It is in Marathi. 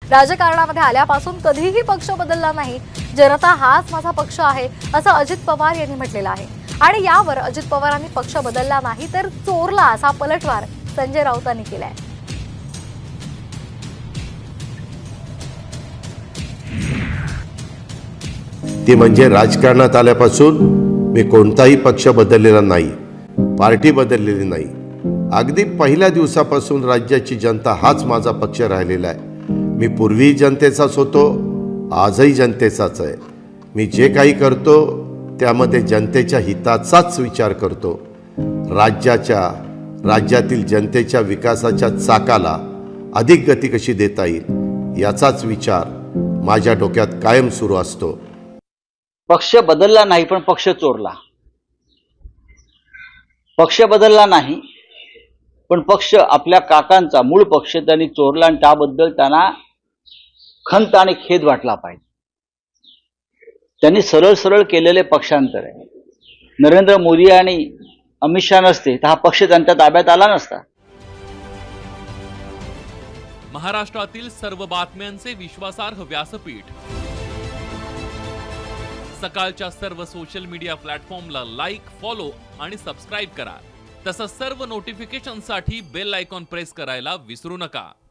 राजकारणामध्ये आल्यापासून कधीही पक्ष बदलला नाही, जनता हाच माझा पक्ष आहे असं अजित पवार यांनी म्हटलेलं आहे। आणि यावर अजित पवारांनी पक्ष बदलला नाही तर चोरला असा पलटवार संजय राऊतांनी केलाय। ते म्हणजे राजकारणात आल्यापासून मी कोणताही पक्ष बदललेला नाही, पार्टी बदललेली नाही। अगदी पहिल्या दिवसापासून राज्याची जनता हाच माझा पक्ष राहिलेला आहे। मी पूर्वी जनतेचाच होतो, आजही जनतेचाच आहे। मी जे काही करतो त्यामध्ये जनतेच्या हिताचाच विचार करतो। राज्यातील जनतेच्या विकासाच्या चाकाला अधिक गती कशी देता येईल याचाच विचार माझ्या डोक्यात कायम सुरू असतो। पक्ष बदलला नाही पण पक्ष चोरला। पक्ष बदलला नाही पण पक्ष आपल्या काकांचा मूळ पक्ष त्यांनी चोरला आणि त्याबद्दल त्यांना खंत आणि खेद वाटला पाहिजे। त्यांनी सरळ सरळ केलेले पक्षांतर आहे। नरेंद्र मोदी आणि अमित शहा नसते तर हा पक्ष त्यांच्या ताब्यात आला नसता। महाराष्ट्रातील सर्व बातम्यांचे विश्वासार्ह व्यासपीठ सकाळच्या सर्व सोशल मीडिया प्लॅटफॉर्मला लाईक, फॉलो आणि सबस्क्राईब करा। तसंच सर्व नोटिफिकेशनसाठी बेल आयकॉन प्रेस करायला विसरू नका।